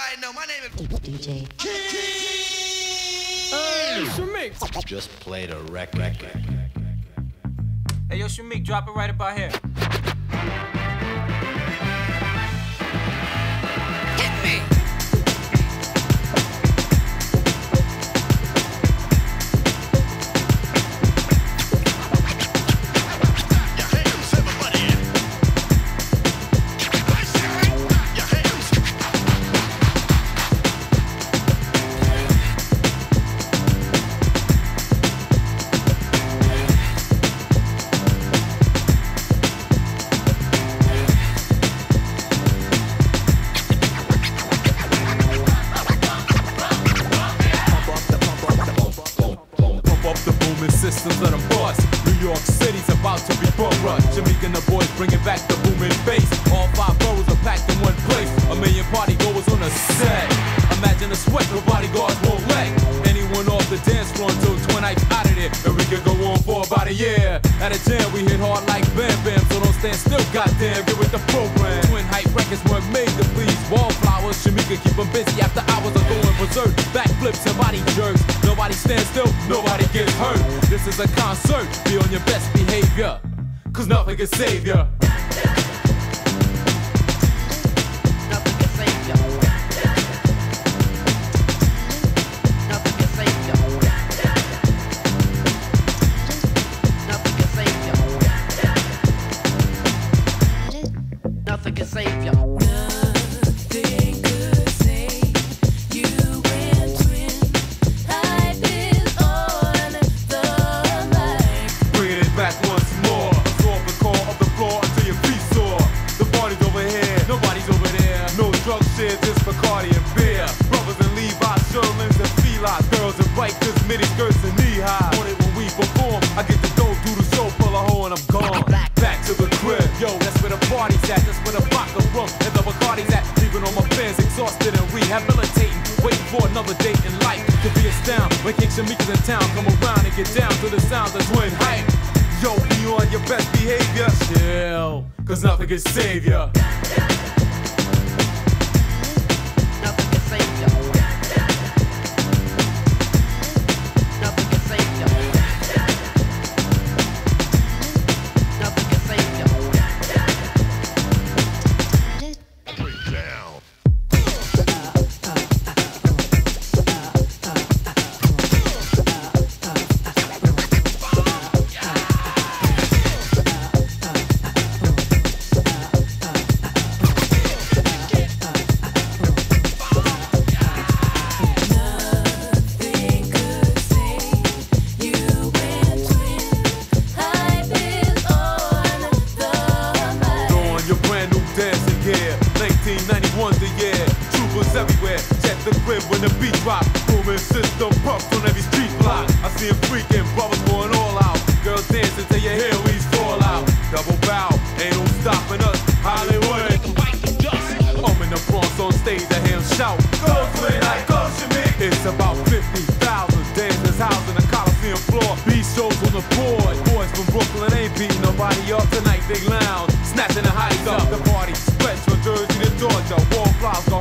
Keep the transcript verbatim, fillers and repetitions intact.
everybody know my name is D J. Hey, Shameek. Just played a record. Hey, yo, Shameek, drop it right about here. Hit me. Systems of the boss. New York City's about to be bum rushed. Shameek and the boys bringing back the booming bass. All five boroughs are packed in one place. A million party goers on a set. Imagine the sweat the bodyguards won't let anyone off the dance floor until twin nights out of there. And we could go on for about a year. At a jam we hit hard like Bam Bam. So don't stand still, goddamn, get with the program. Twin hype records weren't made to please wallflowers. Shameek can keep them busy after hours of going berserk. Backflips and body jerks. Nobody stands still, nobody gets hurt. This is a concert, be on your best behavior, cause nothing can save ya. Nothing can save ya. Nothing can save ya. Nothing can save ya. Nothing can save ya. Nothing could save you and twin. Hype is on the mic. Bringing it back once more. Absorb the core of the floor until your feet sore. The party's over here, nobody's over there. No drug shit, just Bacardi and beer. Brothers and Levi, Sherlins and felines. Girls in bikers, mini skirts and knee highs. On it when we perform, I get the dough through the show, pull a hole and I'm gone. Back to the crib, yo, that's where the party's at. That's where the vodka rum and the Bacardi's at. Leaving all my fans exhausted and rehabilitating, waiting for another date in life to be astounded. When King Shameek is in town, come around and get down to the sounds of twin hype. Yo, be on your best behavior. Chill, cause nothing can save ya. Nothing can save ya. Nothing can save ya. Nothing can save ya. Nothing could save you and twin. Hype is on the mic. Throwing your brand new dancing gear. nineteen ninety-one's the year. Troopers everywhere. Check the crib when the beat drop. Booming system puffed on every street block. I see them freaking brothers going all out. Girls dancing till your hair weeds fall out. Double bow, ain't no stopping us. Hollywood. I'm in the Bronx on stage, I hear them shout. Go twin, I go Shameek. It's about fifty thousand dancers housing the Coliseum floor. Beat shows on the board. Boys from Brooklyn ain't beating nobody up tonight. They lounge, snatching the highs up. The party stretch from Jersey to Georgia. Wallflowers